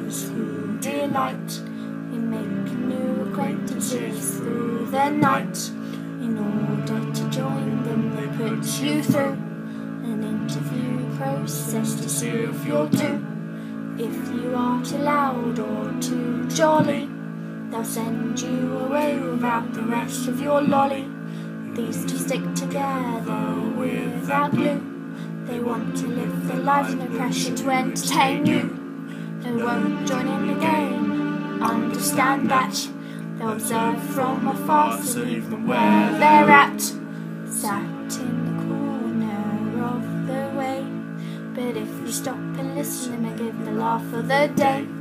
those who delight in making new acquaintances through the night. In order to join them, they put you through an interview process to see if you're due. If you are too loud or too jolly, they'll send you away without the rest of your lolly. These two stick together without glue. They want to live their lives, no pressure to entertain you. They won't join in the game, understand that. They'll observe from afar, so leave them where they're at. Sat in the corner of the way, but if you stop and listen, they may give the laugh of the day.